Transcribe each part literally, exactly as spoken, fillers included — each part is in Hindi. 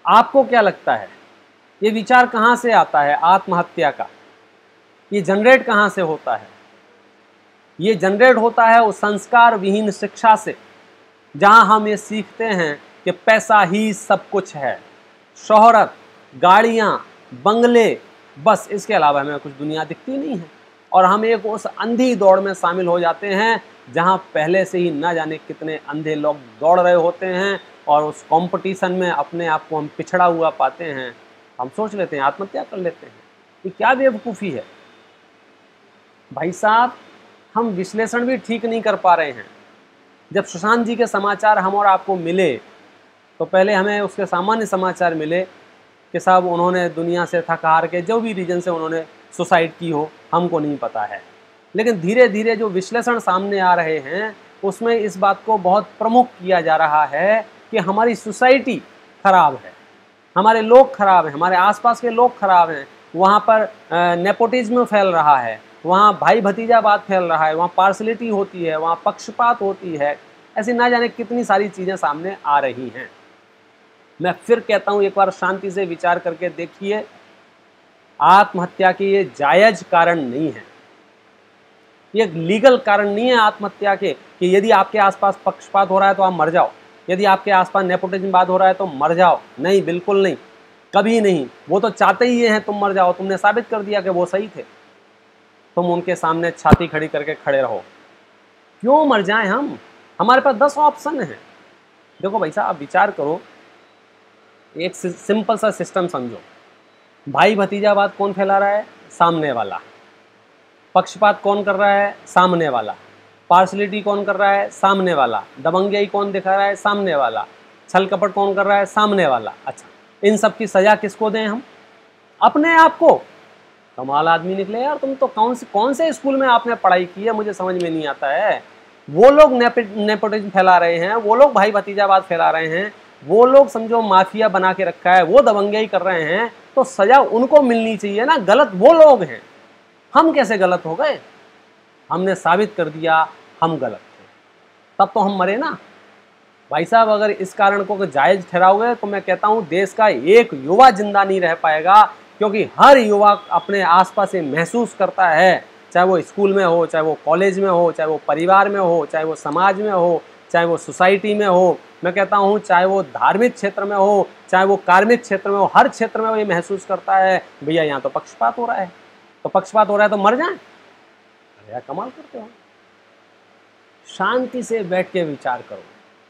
आपको क्या लगता है ये विचार कहाँ से आता है आत्महत्या का? ये जनरेट कहाँ से होता है? ये जनरेट होता है उस संस्कार विहीन शिक्षा से, जहाँ हम ये सीखते हैं कि पैसा ही सब कुछ है, शोहरत, गाड़ियाँ, बंगले, बस इसके अलावा हमें कुछ दुनिया दिखती नहीं है। और हम एक उस अंधी दौड़ में शामिल हो जाते हैं जहाँ पहले से ही ना जाने कितने अंधे लोग दौड़ रहे होते हैं, और उस कंपटीशन में अपने आप को हम पिछड़ा हुआ पाते हैं। हम सोच लेते हैं, आत्महत्या कर लेते हैं। ये क्या बेवकूफ़ी है भाई साहब। हम विश्लेषण भी ठीक नहीं कर पा रहे हैं। जब सुशांत जी के समाचार हम और आपको मिले तो पहले हमें उसके सामान्य समाचार मिले कि साहब उन्होंने दुनिया से थक हार के जो भी रीजन से उन्होंने सुसाइड की हो, हमको नहीं पता है। लेकिन धीरे धीरे जो विश्लेषण सामने आ रहे हैं उसमें इस बात को बहुत प्रमुख किया जा रहा है कि हमारी सोसाइटी खराब है, हमारे लोग खराब हैं, हमारे आसपास के लोग खराब हैं। वहाँ पर नेपोटिज्म फैल रहा है, वहाँ भाई भतीजावाद फैल रहा है, वहाँ पार्शलिटी होती है, वहाँ पक्षपात होती है। ऐसी ना जाने कितनी सारी चीज़ें सामने आ रही हैं। मैं फिर कहता हूँ, एक बार शांति से विचार करके देखिए, आत्महत्या के ये जायज़ कारण नहीं है, ये लीगल कारण नहीं है आत्महत्या के कि यदि आपके आसपास पक्षपात हो रहा है तो आप मर जाओ, यदि आपके आसपास नेपोटिज्म बात हो रहा है तो मर जाओ। नहीं, बिल्कुल नहीं, कभी नहीं। वो तो चाहते ही ये हैं तुम मर जाओ। तुमने साबित कर दिया कि वो सही थे, तुम उनके सामने छाती खड़ी करके खड़े रहो। क्यों मर जाएं हम? हमारे पास दस ऑप्शन हैं। देखो भाई साहब, आप विचार करो, एक सिंपल सा सिस्टम समझो। भाई भतीजावाद कौन फैला रहा है? सामने वाला। पक्षपात कौन कर रहा है? सामने वाला। पार्शलिटी कौन कर रहा है? सामने वाला। दबंगई कौन दिखा रहा है? सामने वाला। छल कपट कौन कर रहा है? सामने वाला। अच्छा, इन सब की सजा किसको दें हम? अपने आप को। कमाल आदमी निकले यार तुम तो। कौन से कौन से स्कूल में आपने पढ़ाई की है, मुझे समझ में नहीं आता है। वो लोग नेपोटिज्म फैला रहे हैं, वो लोग भाई भतीजावाद फैला रहे हैं, वो लोग समझो माफिया बना के रखा है, वो दबंगई कर रहे हैं, तो सजा उनको मिलनी चाहिए ना। गलत वो लोग हैं, हम कैसे गलत हो गए? हमने साबित कर दिया हम गलत थे, तब तो हम मरे ना भाई साहब। अगर इस कारण को जायज़ ठहराओगे तो मैं कहता हूँ देश का एक युवा जिंदा नहीं रह पाएगा, क्योंकि हर युवा अपने आसपास से महसूस करता है, चाहे वो स्कूल में हो, चाहे वो कॉलेज में हो, चाहे वो परिवार में हो, चाहे वो समाज में हो, चाहे वो सोसाइटी में हो, मैं कहता हूँ चाहे वो धार्मिक क्षेत्र में हो, चाहे वो कार्मिक क्षेत्र में हो, हर क्षेत्र में वो ये महसूस करता है भैया यहाँ तो पक्षपात हो रहा है, तो पक्षपात हो रहा है तो मर जाएं। अरे यार कमाल करते हो। शांति से बैठ के विचार करो।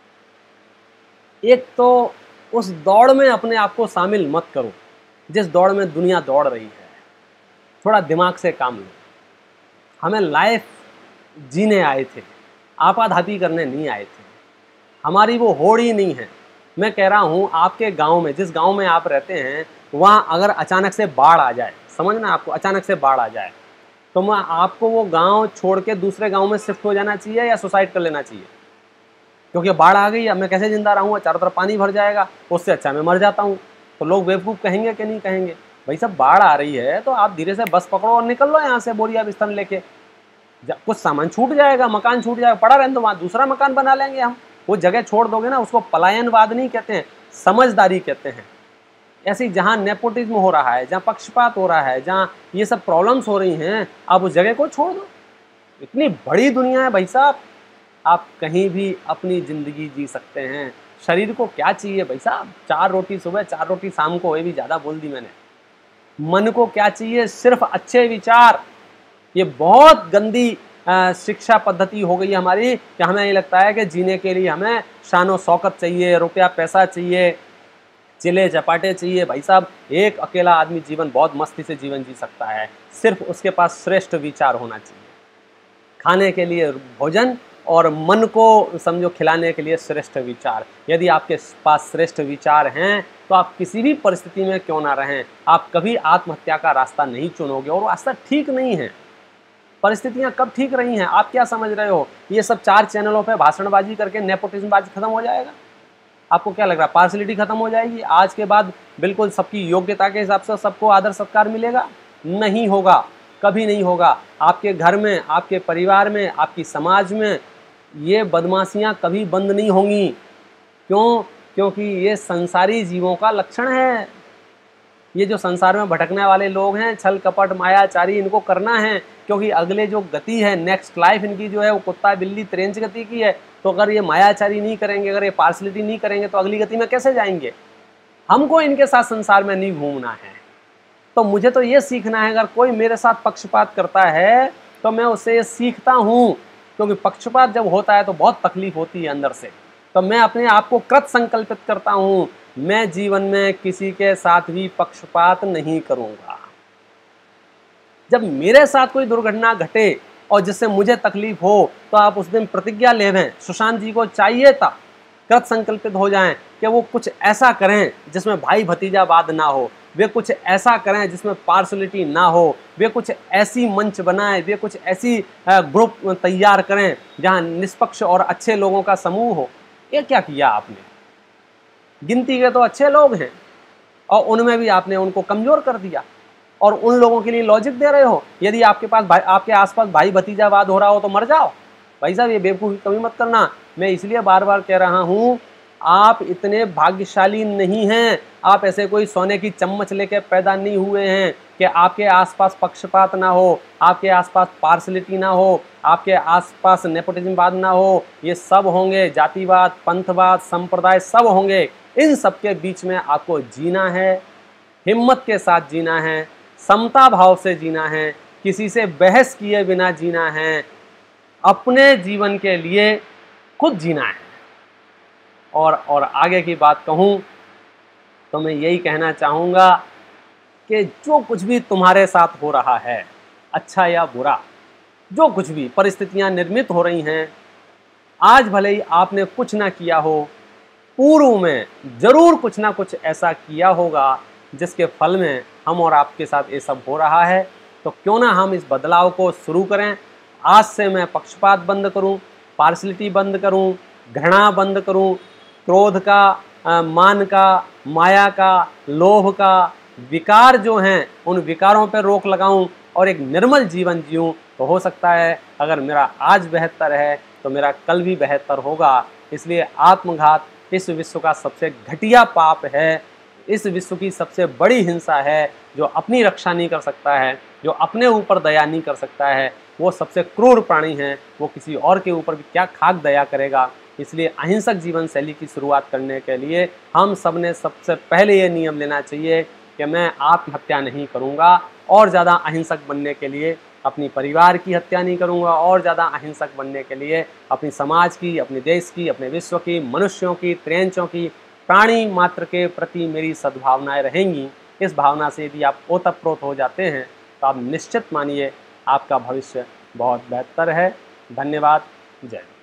एक तो उस दौड़ में अपने आप को शामिल मत करो जिस दौड़ में दुनिया दौड़ रही है। थोड़ा दिमाग से काम लो। हमें लाइफ जीने आए थे, आपाधापी करने नहीं आए थे। हमारी वो होड़ ही नहीं है। मैं कह रहा हूँ आपके गांव में, जिस गांव में आप रहते हैं, वहाँ अगर अचानक से बाढ़ आ जाए, समझना आपको, अचानक से बाढ़ आ जाए तो मैं आपको वो गांव छोड़ के दूसरे गांव में शिफ्ट हो जाना चाहिए या सुसाइड कर लेना चाहिए? क्योंकि बाढ़ आ गई, अब मैं कैसे जिंदा रहूँगा, चारों तरफ पानी भर जाएगा, उससे अच्छा मैं मर जाता हूँ। तो लोग बेवकूफ़ कहेंगे कि नहीं कहेंगे? भाई सब बाढ़ आ रही है तो आप धीरे से बस पकड़ो और निकल लो यहाँ से, बोरिया बिस्तर लेके। कुछ सामान छूट जाएगा, मकान छूट जाएगा, पड़ा रहने दो, वहाँ दूसरा मकान बना लेंगे हम। वो जगह छोड़ दोगे ना, उसको पलायनवाद नहीं कहते हैं, समझदारी कहते हैं। ऐसी जहाँ नेपोटिज्म हो रहा है, जहाँ पक्षपात हो रहा है, जहाँ ये सब प्रॉब्लम्स हो रही हैं, आप उस जगह को छोड़ दो। इतनी बड़ी दुनिया है भाई साहब, आप कहीं भी अपनी ज़िंदगी जी सकते हैं। शरीर को क्या चाहिए भाई साहब? चार रोटी सुबह, चार रोटी शाम को, ये भी ज़्यादा बोल दी मैंने। मन को क्या चाहिए? सिर्फ अच्छे विचार। ये बहुत गंदी शिक्षा पद्धति हो गई है हमारी कि हमें ये लगता है कि जीने के लिए हमें शानो शौकत चाहिए, रुपया पैसा चाहिए, चिले चपाटे चाहिए। भाई साहब, एक अकेला आदमी जीवन बहुत मस्ती से जीवन जी सकता है, सिर्फ उसके पास श्रेष्ठ विचार होना चाहिए। खाने के लिए भोजन और मन को समझो खिलाने के लिए श्रेष्ठ विचार। यदि आपके पास श्रेष्ठ विचार हैं तो आप किसी भी परिस्थिति में क्यों ना रहें, आप कभी आत्महत्या का रास्ता नहीं चुनोगे, और रास्ता ठीक नहीं है। परिस्थितियां कब ठीक रही हैं? आप क्या समझ रहे हो ये सब चार चैनलों पे भाषणबाजी करके नेपोटिज्मबाजी खत्म हो जाएगा? आपको क्या लग रहा है पार्शलिटी खत्म हो जाएगी? आज के बाद बिल्कुल सबकी योग्यता के हिसाब से सबको आदर सत्कार मिलेगा? नहीं होगा, कभी नहीं होगा। आपके घर में, आपके परिवार में, आपकी समाज में ये बदमाशियां कभी बंद नहीं होंगी। क्यों? क्योंकि ये संसारी जीवों का लक्षण है। ये जो संसार में भटकने वाले लोग हैं, छल कपट मायाचारी, इनको करना है, क्योंकि अगले जो गति है, नेक्स्ट लाइफ इनकी जो है वो कुत्ता बिल्ली त्रेंच गति की है। तो अगर ये मायाचारी नहीं करेंगे, अगर ये पार्सलिटी नहीं करेंगे, तो अगली गति में कैसे जाएंगे? हमको इनके साथ संसार में नहीं घूमना है। तो मुझे तो ये सीखना है, अगर कोई मेरे साथ पक्षपात करता है तो मैं उससे ये सीखता हूँ, क्योंकि पक्षपात जब होता है तो बहुत तकलीफ होती है अंदर से। तो मैं अपने आप को कृत संकल्पित करता हूँ, मैं जीवन में किसी के साथ भी पक्षपात नहीं करूँगा। जब मेरे साथ कोई दुर्घटना घटे और जिससे मुझे तकलीफ हो, तो आप उस दिन प्रतिज्ञा ले लें। सुशांत जी को चाहिए था कृत संकल्पित हो जाएं कि वो कुछ ऐसा करें जिसमें भाई भतीजावाद ना हो, वे कुछ ऐसा करें जिसमें पार्सलिटी ना हो, वे कुछ ऐसी मंच बनाएं, वे कुछ ऐसी ग्रुप तैयार करें जहां निष्पक्ष और अच्छे लोगों का समूह हो। ये क्या किया आपने? गिनती के तो अच्छे लोग हैं और उनमें भी आपने उनको कमजोर कर दिया और उन लोगों के लिए लॉजिक दे रहे हो। यदि आपके पास भाई, आपके आसपास भाई भतीजावाद हो रहा हो तो मर जाओ। भाई साहब, ये बेवकूफ़ी कभी मत करना। मैं इसलिए बार बार कह रहा हूँ, आप इतने भाग्यशाली नहीं हैं, आप ऐसे कोई सोने की चम्मच लेके पैदा नहीं हुए हैं कि आपके आसपास पक्षपात ना हो, आपके आसपास पार्सलिटी ना हो, आपके आसपास नेपोटिज्मवाद ना हो। ये सब होंगे, जातिवाद, पंथवाद, संप्रदाय सब होंगे। इन सब के बीच में आपको जीना है, हिम्मत के साथ जीना है, समता भाव से जीना है, किसी से बहस किए बिना जीना है, अपने जीवन के लिए खुद जीना है। और और आगे की बात कहूँ तो मैं यही कहना चाहूँगा कि जो कुछ भी तुम्हारे साथ हो रहा है, अच्छा या बुरा, जो कुछ भी परिस्थितियाँ निर्मित हो रही हैं, आज भले ही आपने कुछ ना किया हो, पूर्व में जरूर कुछ ना कुछ ऐसा किया होगा जिसके फल में हम और आपके साथ ये सब हो रहा है। तो क्यों ना हम इस बदलाव को शुरू करें। आज से मैं पक्षपात बंद करूं, पार्सलिटी बंद करूं, घृणा बंद करूं, क्रोध का, आ, मान का, माया का, लोभ का, विकार जो हैं उन विकारों पर रोक लगाऊं और एक निर्मल जीवन जीऊं। तो हो सकता है अगर मेरा आज बेहतर है तो मेरा कल भी बेहतर होगा। इसलिए आत्मघात इस विश्व का सबसे घटिया पाप है, इस विश्व की सबसे बड़ी हिंसा है। जो अपनी रक्षा नहीं कर सकता है, जो अपने ऊपर दया नहीं कर सकता है, वो सबसे क्रूर प्राणी है। वो किसी और के ऊपर भी क्या खाक दया करेगा। इसलिए अहिंसक जीवन शैली की शुरुआत करने के लिए हम सब ने सबसे पहले ये नियम लेना चाहिए कि मैं आत्महत्या नहीं करूँगा, और ज़्यादा अहिंसक बनने के लिए अपनी परिवार की हत्या नहीं करूँगा, और ज़्यादा अहिंसक बनने के लिए अपनी समाज की, अपने देश की, अपने विश्व की, मनुष्यों की, त्रेंचों की, प्राणी मात्र के प्रति मेरी सद्भावनाएं रहेंगी। इस भावना से यदि आप ओतप्रोत हो जाते हैं तो आप निश्चित मानिए आपका भविष्य बहुत बेहतर है। धन्यवाद। जय।